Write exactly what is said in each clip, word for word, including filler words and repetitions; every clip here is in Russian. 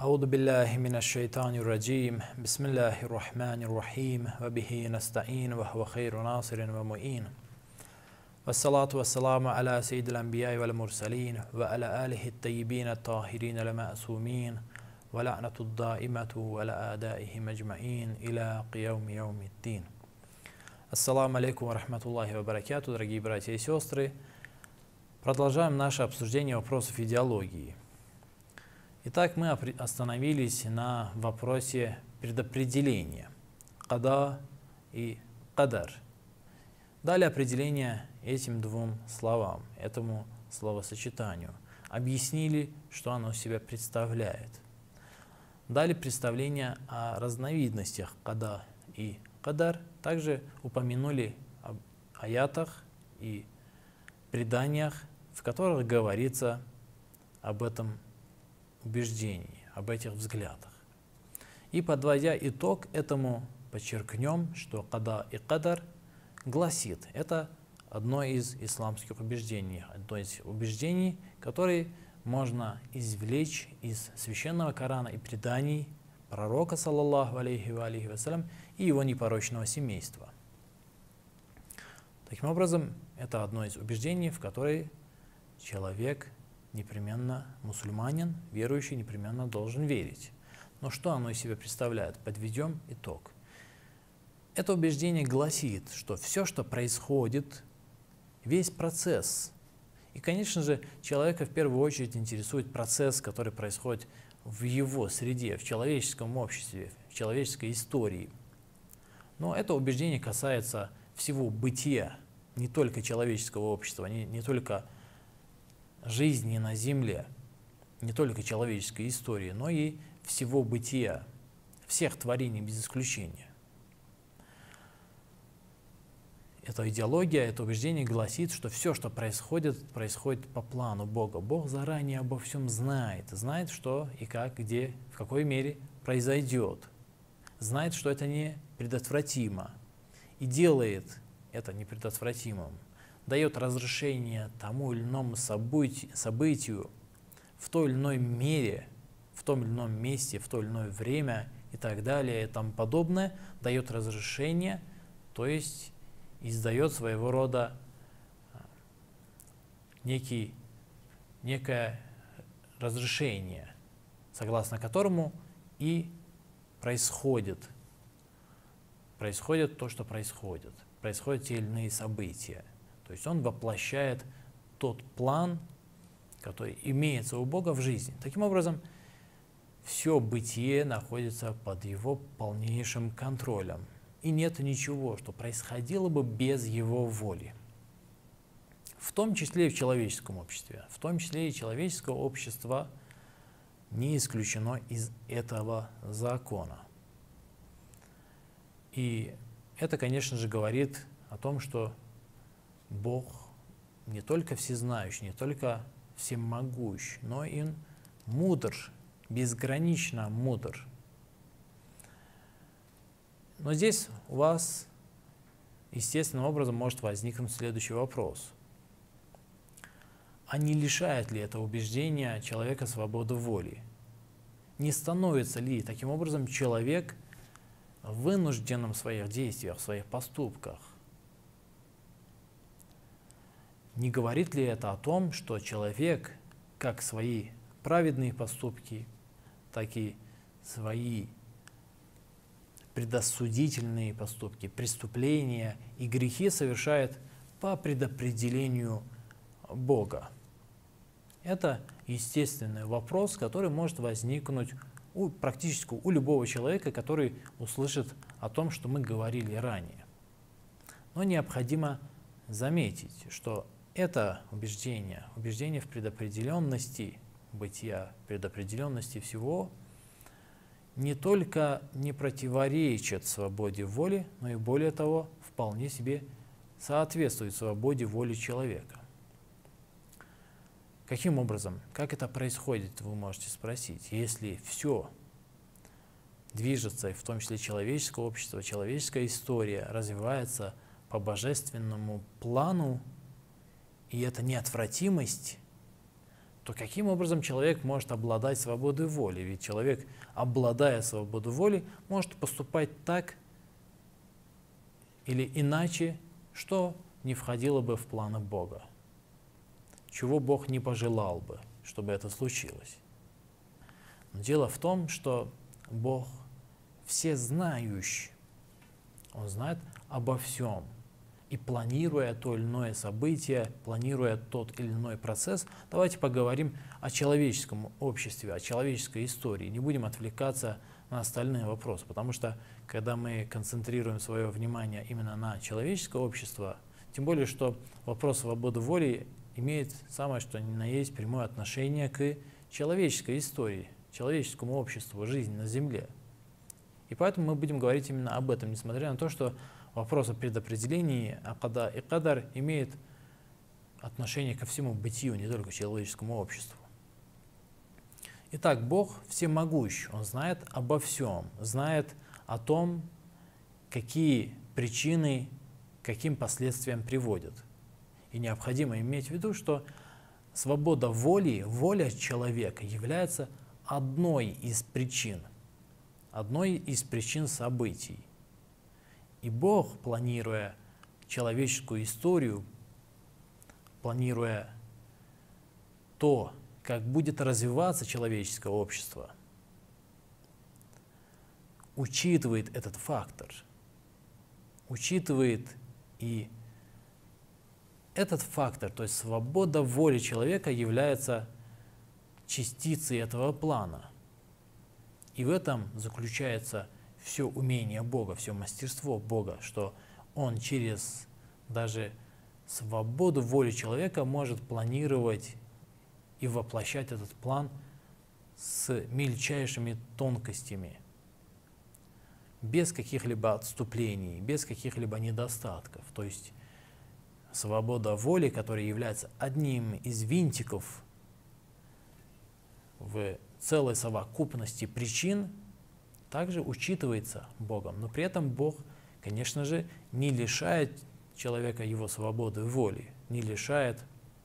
أعوذ بالله من الشيطان الرجيم بسم الله الرحمن الرحيم وبه نستعين وهو خير ناصر ومعين والصلاة والسلام على سيد الأنبياء والمرسلين وعلى آله الطيبين الطاهرين المعصومين ولعنة الدائمة وعلى أعدائهم أجمعين إلى قيام يوم الدين. Ассаламу алейкум ва рахматуллахи ва баракату, дорогие братья и сестры. Продолжаем наше обсуждение вопросов идеологии. Итак, мы остановились на вопросе предопределения када и кадар. Дали определение этим двум словам, этому словосочетанию. Объяснили, что оно себя представляет. Дали представление о разновидностях када и кадар. Также упомянули об аятах и преданиях, в которых говорится об этом убеждении, об этих взглядах. И подводя итог этому, подчеркнем, что када и кадар гласит, это одно из исламских убеждений, одно из убеждений, которые можно извлечь из священного Корана и преданий пророка, саллаллаху алейхи ва алейхи вассалям, и его непорочного семейства. Таким образом, это одно из убеждений, в которые человек непременно, мусульманин, верующий, непременно должен верить. Но что оно из себя представляет? Подведем итог. Это убеждение гласит, что все, что происходит, весь процесс, и, конечно же, человека в первую очередь интересует процесс, который происходит в его среде, в человеческом обществе, в человеческой истории. Но это убеждение касается всего бытия, не только человеческого общества, не, не только жизни на земле, не только человеческой истории, но и всего бытия, всех творений без исключения. Эта идеология, это убеждение гласит, что все, что происходит, происходит по плану Бога. Бог заранее обо всем знает, знает, что и как, где, в какой мере произойдет, знает, что это не предотвратимо, и делает это непредотвратимым, дает разрешение тому или иному событию в той или иной мере, в том или ином месте, в то или иное время и так далее и тому подобное, дает разрешение, то есть издает своего рода некий, некое разрешение, согласно которому и происходит, происходит то, что происходит, происходят те или иные события. То есть он воплощает тот план, который имеется у Бога в жизни. Таким образом, все бытие находится под его полнейшим контролем. И нет ничего, что происходило бы без его воли. В том числе и в человеческом обществе. В том числе и человеческое общество не исключено из этого закона. И это, конечно же, говорит о том, что Бог не только всезнающий, не только всемогущ, но и мудр, безгранично мудр. Но здесь у вас естественным образом может возникнуть следующий вопрос. А не лишает ли это убеждения человека свободы воли? Не становится ли таким образом человек вынужденным в своих действиях, в своих поступках? Не говорит ли это о том, что человек как свои праведные поступки, так и свои предосудительные поступки, преступления и грехи совершает по предопределению Бога? Это естественный вопрос, который может возникнуть у, практически у любого человека, который услышит о том, что мы говорили ранее. Но необходимо заметить, что это убеждение, убеждение в предопределенности бытия, предопределенности всего, не только не противоречит свободе воли, но и более того, вполне себе соответствует свободе воли человека. Каким образом? Как это происходит, вы можете спросить. Если все движется, в том числе человеческое общество, человеческая история развивается по божественному плану, и это неотвратимость, то каким образом человек может обладать свободой воли? Ведь человек, обладая свободой воли, может поступать так или иначе, что не входило бы в планы Бога, чего Бог не пожелал бы, чтобы это случилось. Но дело в том, что Бог всезнающий, Он знает обо всем. И планируя то или иное событие, планируя тот или иной процесс, давайте поговорим о человеческом обществе, о человеческой истории. Не будем отвлекаться на остальные вопросы, потому что когда мы концентрируем свое внимание именно на человеческое общество, тем более, что вопрос свободы воли имеет самое что ни на есть прямое отношение к человеческой истории, человеческому обществу, жизни на Земле. И поэтому мы будем говорить именно об этом, несмотря на то, что вопрос о предопределении, о када и кадар имеет отношение ко всему бытию, не только к человеческому обществу. Итак, Бог всемогущ, Он знает обо всем, знает о том, какие причины к каким последствиям приводят. И необходимо иметь в виду, что свобода воли, воля человека является одной из причин, одной из причин событий. И Бог, планируя человеческую историю, планируя то, как будет развиваться человеческое общество, учитывает этот фактор, учитывает и этот фактор, то есть свобода воли человека, является частицей этого плана. И в этом заключается все умение Бога, все мастерство Бога, что Он через даже свободу воли человека может планировать и воплощать этот план с мельчайшими тонкостями, без каких-либо отступлений, без каких-либо недостатков. То есть свобода воли, которая является одним из винтиков в целой совокупности причин, также учитывается Богом. Но при этом Бог, конечно же, не лишает человека его свободы воли, не лишает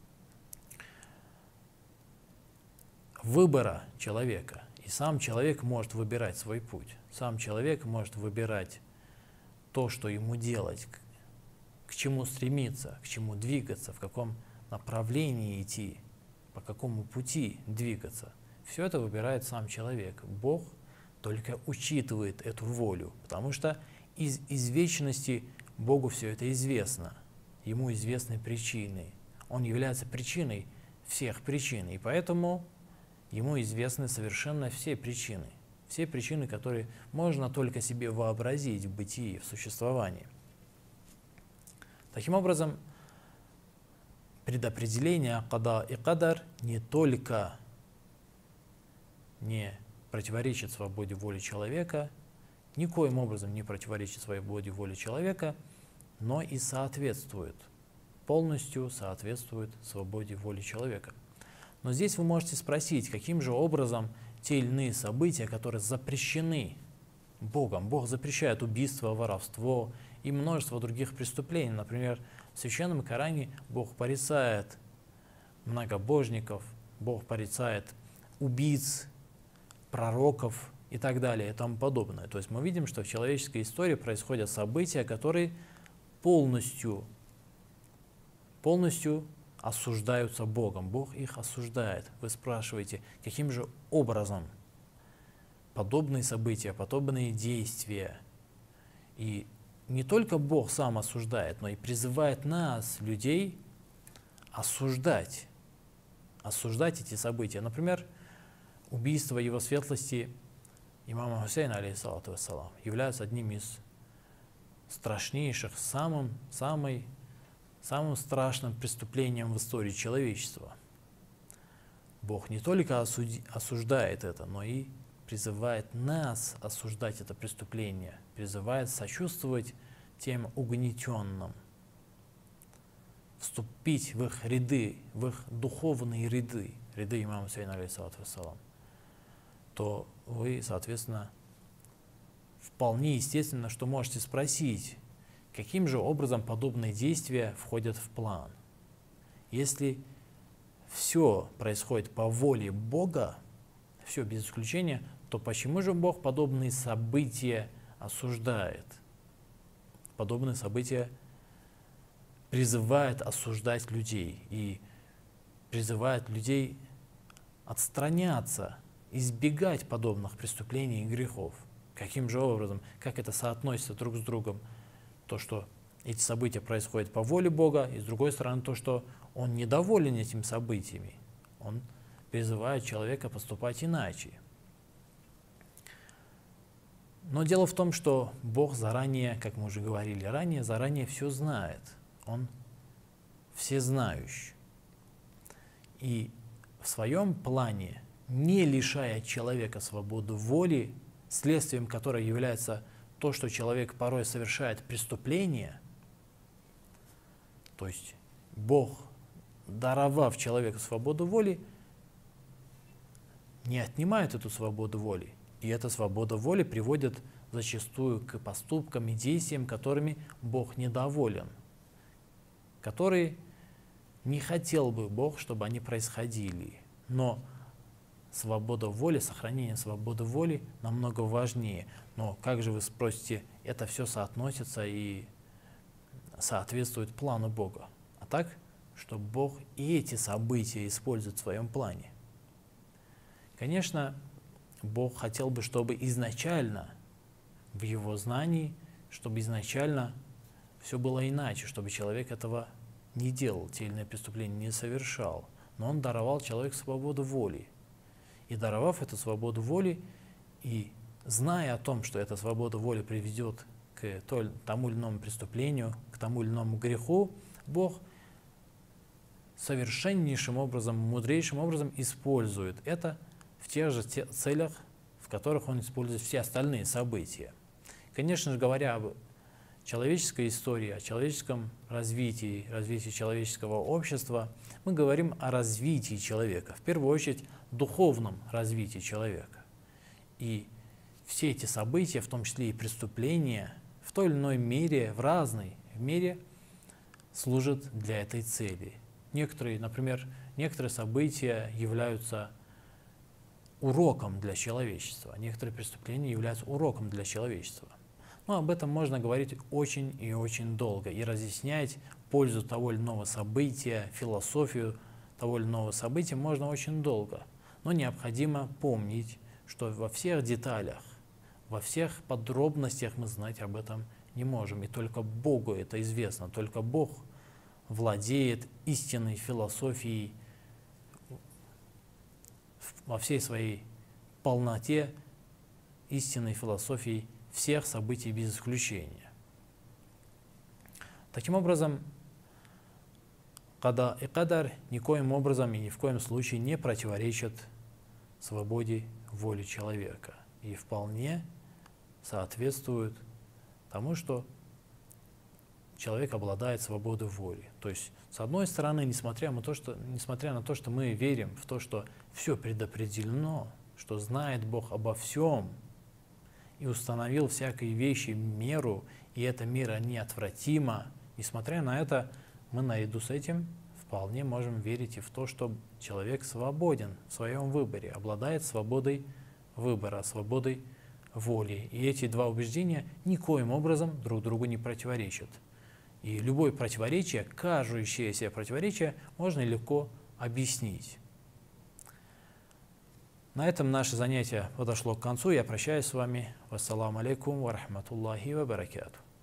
выбора человека. И сам человек может выбирать свой путь. Сам человек может выбирать то, что ему делать, к чему стремиться, к чему двигаться, в каком направлении идти, по какому пути двигаться. Все это выбирает сам человек. Бог только учитывает эту волю, потому что из, из вечности Богу все это известно. Ему известны причины. Он является причиной всех причин, и поэтому Ему известны совершенно все причины. Все причины, которые можно только себе вообразить в бытии, в существовании. Таким образом, предопределение када и кадар не только не противоречит свободе воли человека, никоим образом не противоречит свободе воли человека, но и соответствует, полностью соответствует свободе воли человека. Но здесь вы можете спросить, каким же образом те или иные события, которые запрещены Богом, Бог запрещает убийство, воровство и множество других преступлений. Например, в Священном Коране Бог порицает многобожников, Бог порицает убийц, пророков и так далее и тому подобное. То есть мы видим, что в человеческой истории происходят события, которые полностью, полностью осуждаются Богом. Бог их осуждает. Вы спрашиваете, каким же образом подобные события, подобные действия. И не только Бог сам осуждает, но и призывает нас, людей, осуждать, осуждать эти события. Например, убийство его светлости имама Хусейна, алейхиссалату вассалам, является одним из страшнейших, самым, самой, самым страшным преступлением в истории человечества. Бог не только осуди, осуждает это, но и призывает нас осуждать это преступление, призывает сочувствовать тем угнетенным, вступить в их ряды, в их духовные ряды, ряды имама Хусейна, алейхиссалату вассалам, то вы, соответственно, вполне естественно, что можете спросить, каким же образом подобные действия входят в план. Если все происходит по воле Бога, все без исключения, то почему же Бог подобные события осуждает? Подобные события призывает осуждать людей и призывает людей отстраняться, избегать подобных преступлений и грехов. Каким же образом, как это соотносится друг с другом? То, что эти события происходят по воле Бога, и с другой стороны то, что Он недоволен этими событиями. Он призывает человека поступать иначе. Но дело в том, что Бог заранее, как мы уже говорили ранее, заранее все знает. Он всезнающий. И в своем плане, не лишая человека свободы воли, следствием которой является то, что человек порой совершает преступление, то есть Бог, даровав человеку свободу воли, не отнимает эту свободу воли. И эта свобода воли приводит зачастую к поступкам и действиям, которыми Бог недоволен, которые не хотел бы Бог, чтобы они происходили. Но свобода воли, сохранение свободы воли намного важнее. Но как же, вы спросите, это все соотносится и соответствует плану Бога? А так, что Бог и эти события использует в своем плане. Конечно, Бог хотел бы, чтобы изначально в Его знании, чтобы изначально все было иначе, чтобы человек этого не делал, те или иные преступления не совершал. Но Он даровал человеку свободу воли. И даровав эту свободу воли, и зная о том, что эта свобода воли приведет к тому или иному преступлению, к тому или иному греху, Бог совершеннейшим образом, мудрейшим образом использует это в тех же целях, в которых Он использует все остальные события. Конечно же, говоря об человеческой истории, о человеческом развитии, развитии человеческого общества, мы говорим о развитии человека, в первую очередь духовном развитии человека. И все эти события, в том числе и преступления, в той или иной мере, в разной мере, служат для этой цели. Некоторые, например, некоторые события являются уроком для человечества, некоторые преступления являются уроком для человечества. Но об этом можно говорить очень и очень долго и разъяснять пользу того или иного события, философию того или иного события можно очень долго. Но необходимо помнить, что во всех деталях, во всех подробностях мы знать об этом не можем. И только Богу это известно, только Бог владеет истинной философией во всей своей полноте, истинной философией всех событий без исключения. Таким образом, када и кадар никоим образом и ни в коем случае не противоречат свободе воли человека и вполне соответствуют тому, что человек обладает свободой воли. То есть, с одной стороны, несмотря на то, что, несмотря на то, что мы верим в то, что все предопределено, что знает Бог обо всем и установил всякой вещи меру, и эта мера неотвратима, несмотря на это, мы наряду с этим вполне можем верить и в то, что человек свободен в своем выборе, обладает свободой выбора, свободой воли. И эти два убеждения никоим образом друг другу не противоречат. И любое противоречие, кажущееся противоречие, можно легко объяснить. На этом наше занятие подошло к концу. Я прощаюсь с вами. Вассаламу алейкум ва рахматуллахи ва баракатух.